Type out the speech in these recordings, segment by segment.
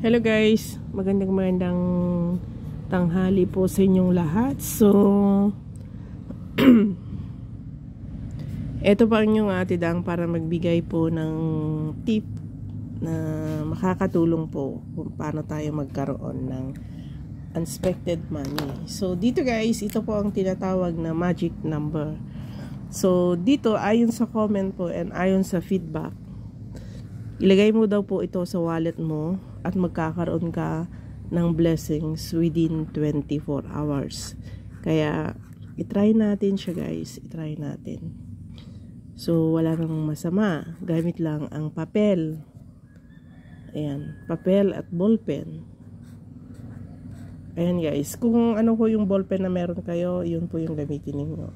Hello guys, magandang tanghali po sa inyong lahat. So, ito pa ang inyong Ate Dang para magbigay po ng tip na makakatulong po kung paano tayo magkaroon ng unexpected money. So, dito guys, ito po ang tinatawag na magic number. So, dito ayon sa comment po and ayon sa feedback, ilagay mo daw po ito sa wallet mo at magkakaroon ka ng blessings within 24 hours. Kaya, itry natin siya guys. Itry natin. So, wala nang masama. Gamit lang ang papel. Ayan. Papel at ballpen. Ayan guys. Kung ano po yung ballpen na meron kayo, yun po yung gamitin ninyo.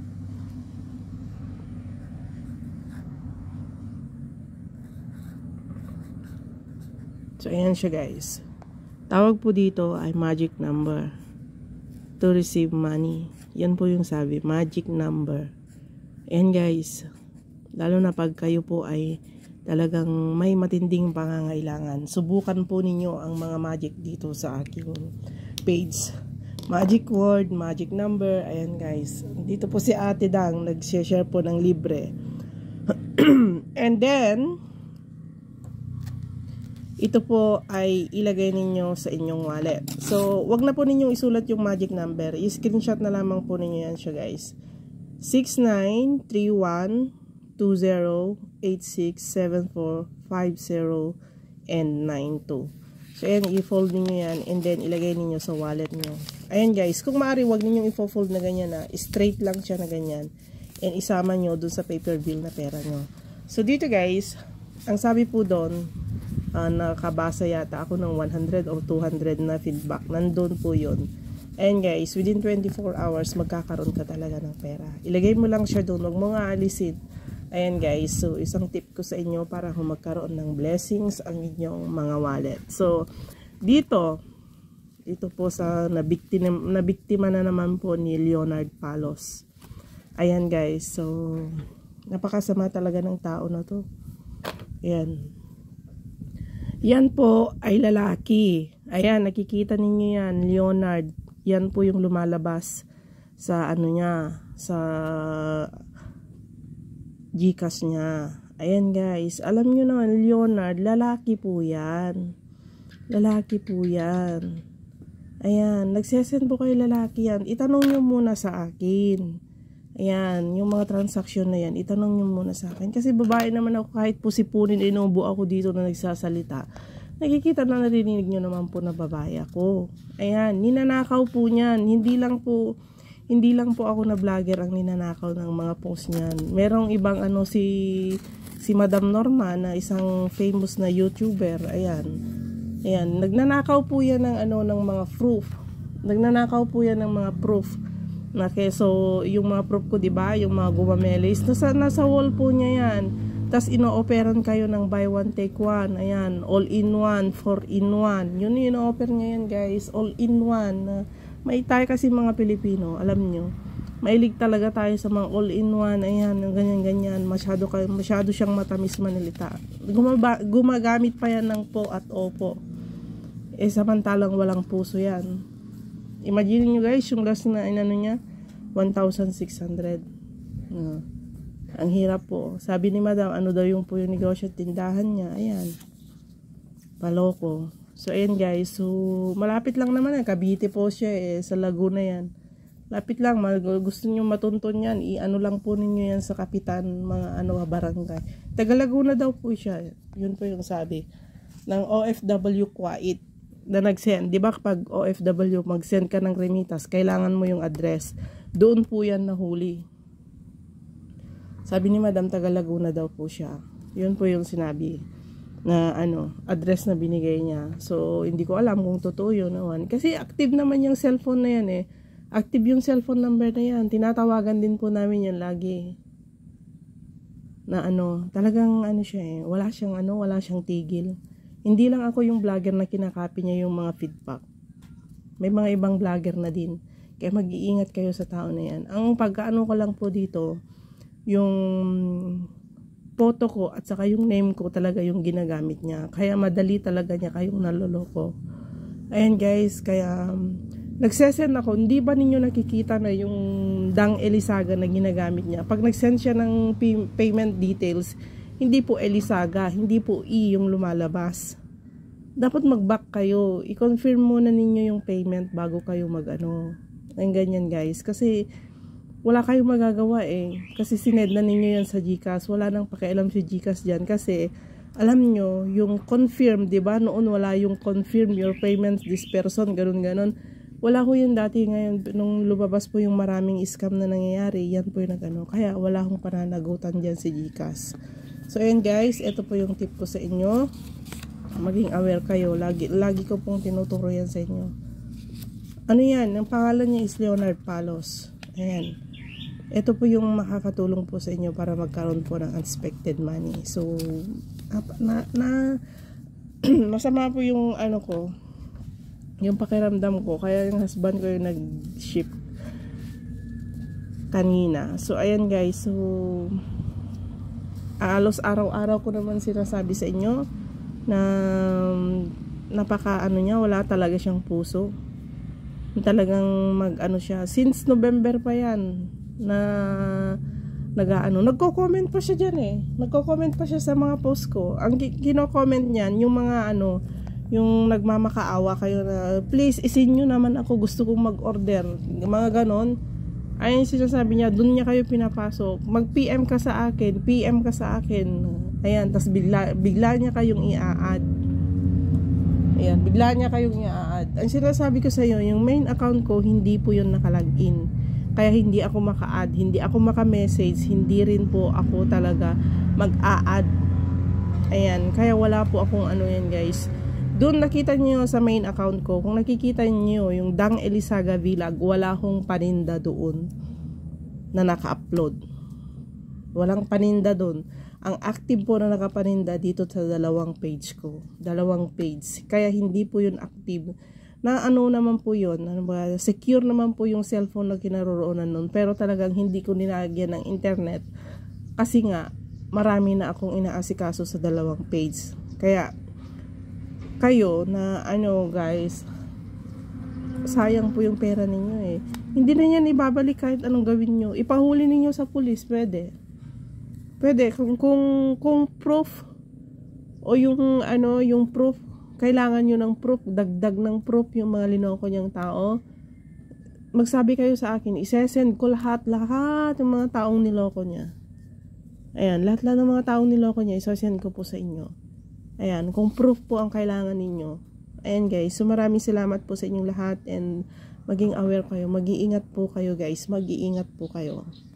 So, ayan siya guys. Tawag po dito ay magic number to receive money. Yan po yung sabi, magic number. Ayan guys. Lalo na pag kayo po ay talagang may matinding pangangailangan. Subukan po ninyo ang mga magic dito sa aking page. Magic word, magic number. Ayan guys. Dito po si Ate Dang nag-share po ng libre. And then, ito po ay ilagay ninyo sa inyong wallet. So, wag na po ninyong isulat yung magic number. I-screenshot na lamang po ninyo yan siya guys. 693120867450 and 92. So, ayan, i-fold ninyo yan and then ilagay ninyo sa wallet nyo. Ayan guys, kung maaari wag ninyong i-fold na ganyan na. Straight lang siya na ganyan. And isama nyo dun sa paper bill na pera nyo. So, dito guys, ang sabi po doon, nakabasa yata ako ng 100 or 200 na feedback. Nandun po yun. And guys, within 24 hours, magkakaroon ka talaga ng pera. Ilagay mo lang siya doon. Huwag mo nga alisin. Ayan guys. So, isang tip ko sa inyo para magkaroon ng blessings ang inyong mga wallet. So, dito po sa nabiktima na naman po ni Leonard Palos. Ayan guys. So, napakasama talaga ng tao na to. Ayan. Yan po ay lalaki. Ayan, nakikita ninyo yan, Leonard. Yan po yung lumalabas sa ano niya, sa GCash niya. Ayan guys, alam nyo naman, Leonard, lalaki po yan. Lalaki po yan. Ayan, nagsesend po kayo lalaki yan. Itanong nyo muna sa akin. Ayan, yung mga transaksyon na yan, itanong nyo muna sa akin. Kasi babae naman ako, kahit po sipunin, inubo ako dito na nagsasalita. Nakikita na narinig nyo naman po na babae ako. Ayan, ninanakaw po niyan. Hindi lang po ako na vlogger ang ninanakaw ng mga post niyan. Merong ibang si Madam Norma na isang famous na YouTuber. Ayan. Ayan, nagnanakaw po yan ng ng mga proof. Nagnanakaw po yan ng mga proof. So, yung mga proof ko, diba? Yung mga gumamelis. Nasa wall po niya yan. Tapos, ino-operan kayo ng buy one, take one. Ayan. All in one, 4 in 1. Yun yung ino-offer niya yan, guys. All in one. May tayo kasi mga Pilipino, alam nyo. Mailig talaga tayo sa mga all in one. Ayan, ganyan-ganyan. Masyado siyang matamis manilita. Gumagamit pa yan ng po at opo. Samantalang walang puso yan. Imagine nyo guys, yung last na niya, 1,600. Ang hirap po. Sabi ni Madam, ano daw yung po yung negosyo at tindahan niya. Ayan. Paloko. So, ayan guys. So, malapit lang naman yan. Cavite po siya sa Laguna yan. Lapit lang. Gusto nyo matunton yan. I-ano lang po ninyo yan sa kapitan, mga barangay. Taga Laguna daw po siya. Yun po yung sabi. Ng OFW Kuwait. Na nag-send, di ba kapag OFW mag-send ka ng remittance, kailangan mo yung address. Doon po yan nahuli. Sabi ni Madam, taga Laguna daw po siya. Yun po yung sinabi na address na binigay niya. So, hindi ko alam kung totoo yun naman. Kasi active naman yung cellphone na yan Active yung cellphone number na yan. Tinatawagan din po namin yan lagi. Na talagang siya wala siyang tigil. Hindi lang ako yung vlogger na kinakapi niya yung mga feedback. May mga ibang vlogger na din. Kaya mag-iingat kayo sa tao na yan. Ang pagkaano ko lang po dito, yung photo ko at saka yung name ko talaga yung ginagamit niya. Kaya madali talaga niya kayong naloloko. Ayan guys, kaya nagsesend ako. Hindi ba ninyo nakikita na yung Dang Elizaga na ginagamit niya? Pag nagsend siya ng payment details, hindi po Elizaga, hindi po E yung lumalabas. Dapat mag-back kayo. I-confirm muna ninyo yung payment bago kayo mag-ano. Ayun, ganyan guys. Kasi wala kayong magagawa eh. Kasi sined na ninyo yan sa GCash. Wala nang pakialam si GCash dyan. Kasi alam nyo, yung confirm, diba? Noon wala yung confirm your payments this person, ganun-ganun. Wala ko yun dati. Ngayon, nung lumabas po yung maraming scam na nangyayari, yan po yung nag-ano. Kaya wala akong pananagutan dyan si GCash. So ayun guys, ito po yung tip ko sa inyo. Maging aware kayo. Lagi ko pong tinuturo yan sa inyo. Ano yan? Ang pangalan niya is Leonard Palos. Ayan. Ito po yung makakatulong po sa inyo para magkaroon po ng unexpected money. So, masama po yung ano ko, yung pakiramdam ko. Kaya yung husband ko yung nag-ship kanina. So, ayan guys. So, alos araw-araw ko naman sinasabi sa inyo na napaka ano niya, wala talaga siyang puso. Talagang mag-ano siya. Since November pa yan na nagko-comment pa siya dyan eh. Nagko-comment pa siya sa mga post ko. Ang kino-comment niyan, yung mga ano, yung nagmamakaawa kayo na, please, isin nyo naman ako, gusto kong mag-order. Mga ganon. Ayun sinasabi niya, dun niya kayo pinapasok. Mag-PM ka sa akin, PM ka sa akin. Ayan, tas bigla niya kayong i-add. Ayan, bigla niya kayong i-add. Ang sinasabi ko sa iyo, yung main account ko, hindi po yun nakalagin. Kaya hindi ako maka-add, hindi ako maka-message, hindi rin po ako talaga mag-a-add. Ayan, kaya wala po akong ano yan guys. Doon nakita niyo sa main account ko, kung nakikita niyo yung Dang Elizaga Vlog, wala akong paninda doon na naka-upload. Walang paninda doon. Ang active po na nakapaninda dito sa dalawang page ko. Dalawang page. Kaya hindi po yun active. Na ano naman po yun. Ano ba, secure naman po yung cellphone na kinaroroonan nun. Pero talagang hindi ko nilagyan ng internet. Kasi nga, marami na akong inaasikaso sa dalawang page. Kaya, kayo na ano guys, sayang po yung pera ninyo eh. Hindi na yan ibabalik kahit anong gawin nyo. Ipahuli ninyo sa pulis, pwede. Pwede, kung proof o yung ano, yung proof, kailangan nyo ng proof, dagdag ng proof yung mga linoko niyang tao. Magsabi kayo sa akin, isesend ko lahat ng mga taong niloko niya. Ayan, lahat ng mga taong niloko niya, isesend ko po sa inyo. Ayan, kung proof po ang kailangan ninyo. Ayan guys, so maraming salamat po sa inyong lahat and maging aware kayo, mag-iingat po kayo guys, mag-iingat po kayo.